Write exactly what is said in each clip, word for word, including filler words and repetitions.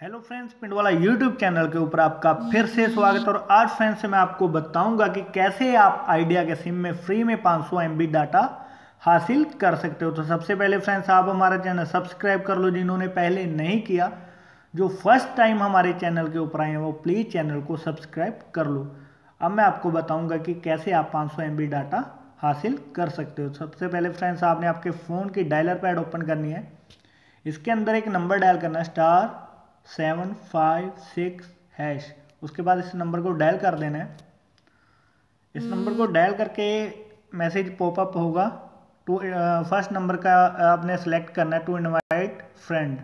Hello friends, Pindwala YouTube channel के ऊपर आपका फिर से स्वागत। और आज फ्रेंड्स मैं आपको बताऊंगा कि कैसे आप आइडिया के सिम में फ्री में पाँच सौ एम बी डाटा हासिल कर सकते हो। तो सबसे पहले फ्रेंड्स आप हमारा चैनल सब्सक्राइब कर लो जिन्होंने पहले नहीं किया। जो फर्स्ट टाइम हमारे चैनल के ऊपर आए हैं वो प्लीज़ चैनल को सब्सक्राइब कर लो। अब मैं आपको बताऊँगा कि कैसे आप पाँच सौ एम बी डाटा हासिल कर सकते हो। सबसे पहले फ्रेंड्स आपने आपके फ़ोन की डायलर पैड ओपन करनी है। इसके अंदर एक नंबर डायल करना है, star seven five six hash. उसके बाद इस नंबर को डायल कर देना है। इस नंबर को डायल करके मैसेज पॉपअप होगा। टू फर्स्ट नंबर का आपने सेलेक्ट करना है, टू इनवाइट फ्रेंड।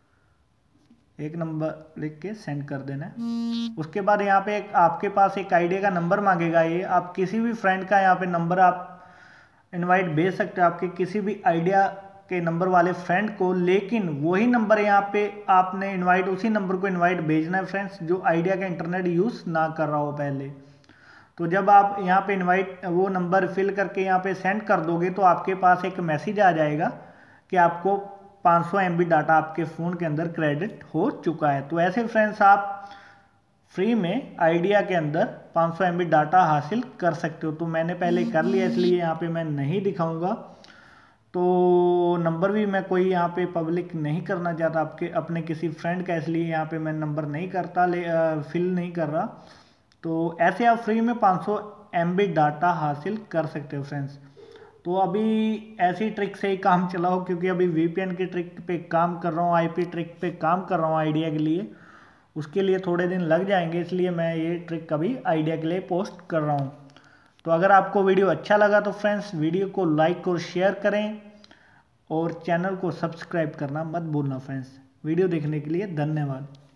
एक नंबर लिख के सेंड कर देना है। उसके बाद यहाँ पे एक आपके पास एक आइडिया का नंबर मांगेगा। ये आप किसी भी फ्रेंड का यहाँ पे नंबर आप इनवाइट भेज सकते हो, आपके किसी भी आइडिया के नंबर वाले फ्रेंड को। लेकिन वही नंबर यहाँ पे आपने इनवाइट उसी नंबर को इनवाइट भेजना है फ्रेंड्स जो आइडिया का इंटरनेट यूज़ ना कर रहा हो पहले। तो जब आप यहाँ पे इनवाइट वो नंबर फिल करके यहाँ पे सेंड कर दोगे तो आपके पास एक मैसेज आ जाएगा कि आपको पाँच सौ एम बी डाटा आपके फ़ोन के अंदर क्रेडिट हो चुका है। तो ऐसे फ्रेंड्स आप फ्री में आइडिया के अंदर पाँच सौ एम बी डाटा हासिल कर सकते हो। तो मैंने पहले कर लिया इसलिए यहाँ पे मैं नहीं दिखाऊंगा। तो नंबर भी मैं कोई यहाँ पे पब्लिक नहीं करना चाहता आपके अपने किसी फ्रेंड का, इसलिए यहाँ पे मैं नंबर नहीं करता ले आ, फिल नहीं कर रहा। तो ऐसे आप फ्री में पाँच सौ एम बी डाटा हासिल कर सकते हो फ्रेंड्स। तो अभी ऐसी ट्रिक से ही काम चला हो, क्योंकि अभी वी पी एन की ट्रिक पे काम कर रहा हूँ, आई पी ट्रिक पे काम कर रहा हूँ आइडिया के लिए। उसके लिए थोड़े दिन लग जाएंगे, इसलिए मैं ये ट्रिक अभी आइडिया के लिए पोस्ट कर रहा हूँ। तो अगर आपको वीडियो अच्छा लगा तो फ्रेंड्स वीडियो को लाइक और शेयर करें और चैनल को सब्सक्राइब करना मत भूलना फ्रेंड्स। वीडियो देखने के लिए धन्यवाद।